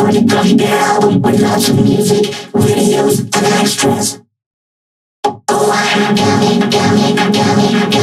for the going down with lots of music, videos, and extras. Oh, I'm coming,